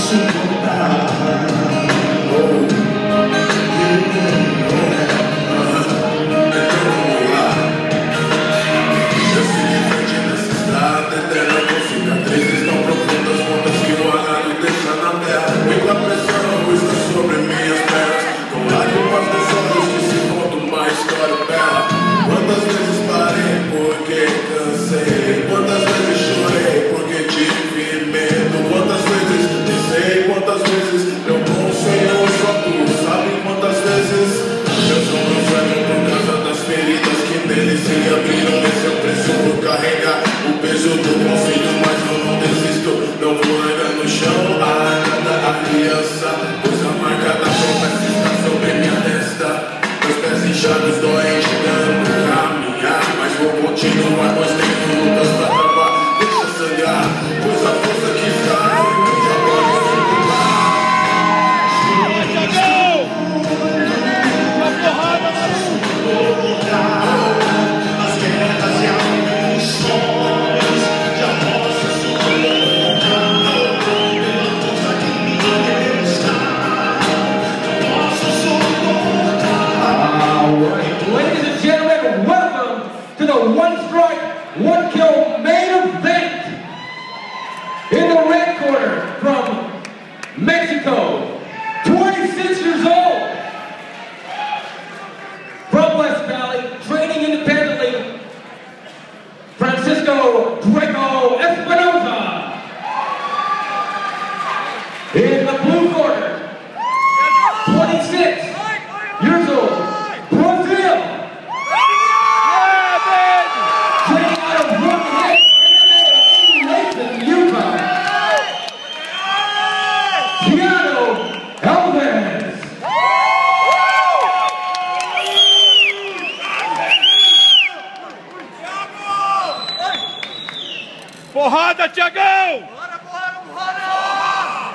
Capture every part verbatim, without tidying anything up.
Porrada, Thiagão! Porrada, porrada, porrada!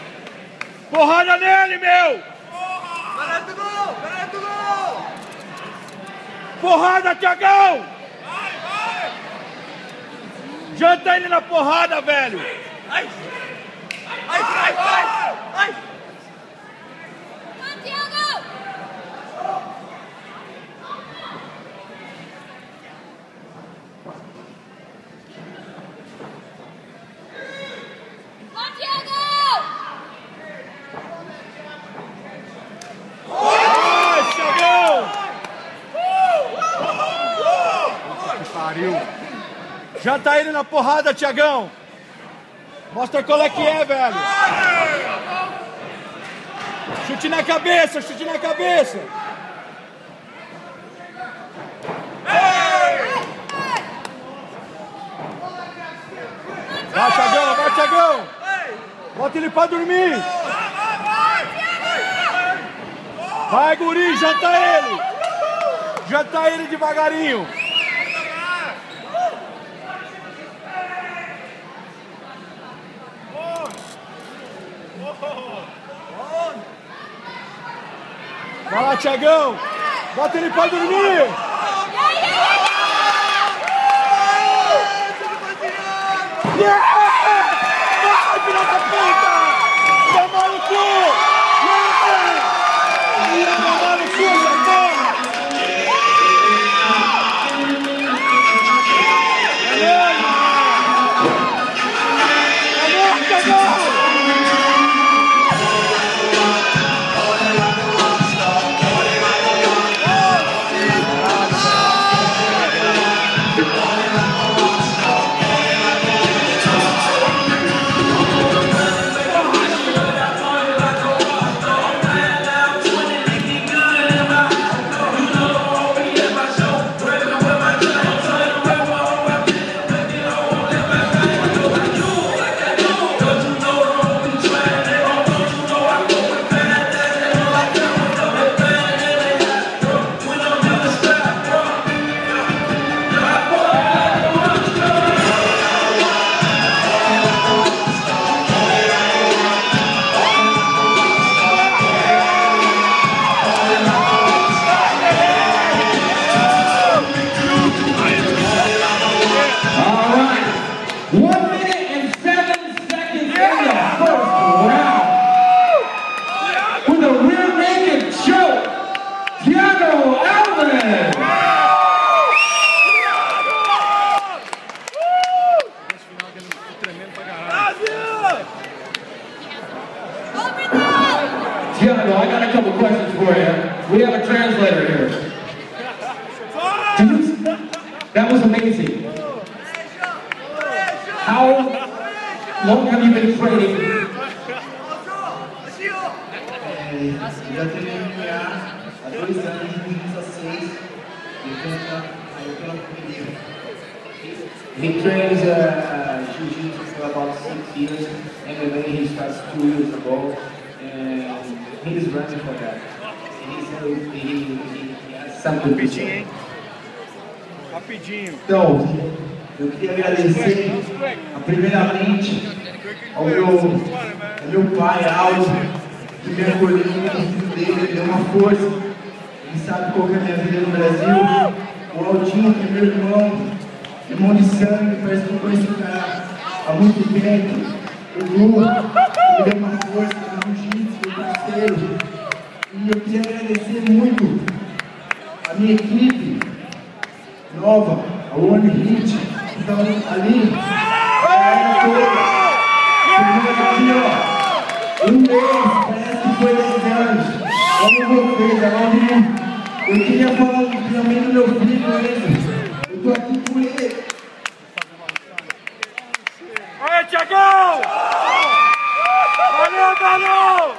Porrada nele, meu! Garanto o gol! Garanto o gol! Porrada, Thiagão! Vai, vai! Janta ele na porrada, velho! Ai! Ai, vai, vai! Ai! Já tá ele na porrada, Thiagão. Mostra qual é que é, velho. Chute na cabeça, chute na cabeça. Vai, Thiagão, vai, Thiagão. Bota ele pra dormir. Vai, guri, já tá ele. Já tá ele devagarinho. Vai lá, Thiagão! Bota ele pra dormir! Yeah! Vai, filha da puta! Tomar no cu! Yeah! Tomar no cu, Thiagão! Vamos, Thiagão! Don't you know Thiago, I got a couple questions for you. We have a translator here. Did you, that was amazing. How long have you been training? Já treinei M M A há dois anos, em dois mil e dezesseis, e eu pela primeira. He trains uh, Jiu-Jitsu for about six years, M M A he starts two years ago, and he's running for that. He said he, he, he has something to say. Rapidinho. Então, eu queria agradecer, primeiramente, ao meu, ao meu pai, Aldo, que me acolheu no filho dele, ele deu uma força, ele sabe qual que é a minha vida no Brasil. O Aldinho, que é meu irmão, irmão de sangue, parece que eu conheço o cara há muito tempo. O Lu, ele deu uma força no jiu-jitsu, meu parceiro. E eu queria agradecer muito a minha equipe nova, a One Hit, que estava ali, a galera toda. Aqui, ó. Um mês, parece que foi dez anos. Como vocês, agora eu queria falar também do meu filho mesmo. Eu tô aqui por ele. Aí, Thiagão! Valeu, valeu!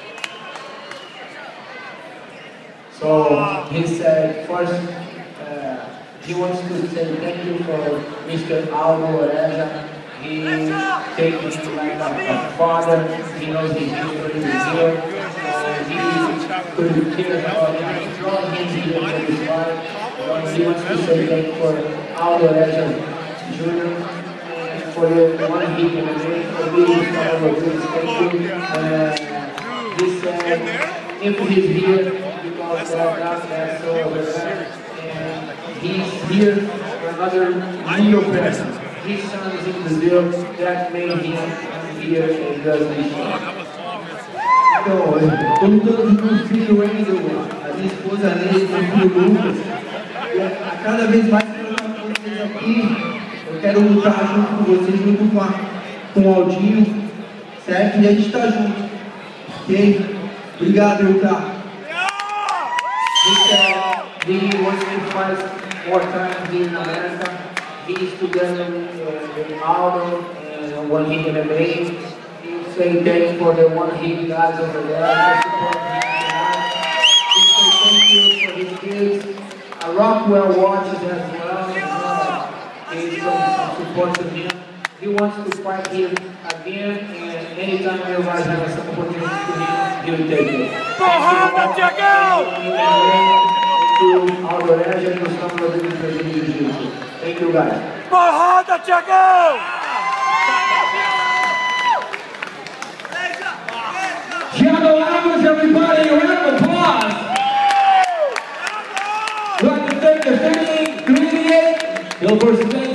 So he said first uh, he wants to say thank you for Mister Aldo Oreja. He takes me like a, a father. He knows his history in Brazil. So he could care about him. He's not him here for his life. So he wants to say thank you for Aldo Oreja Junior and for the one he can make for being one of the greatest. Thank you. Uh, he said if he's here because that, that, that's so over there. And he's here for another real person. His son is in Brazil, that made him here and does this. Então, eu estou lutando com meu filho Wendel, a minha esposa Neide, meu filho Lucas. E a, a cada vez mais que eu estou com vocês aqui, eu quero lutar junto com vocês, junto com, a, com o Aldinho, certo? E a gente está junto, ok? Obrigado, Utah. He wants to fight more time here in America. He's together with Aldo and One Hit M M A. He'll say thanks for the One Hit guys over there for supporting him. He'll say thank you for his kids. Uh, Rockwell watches as well. He's some, some support to him. He wants to fight here again, and anytime you guys have some opportunity to him, he'll take it. Porrada, Thiagão! Aldo Oreja e os campos de Jiu-Jitsu. Thank you guys. Porrada, Thiagão! Thiago Lagos, everybody, a round of applause. We'd like to thank the family, community, Bill versus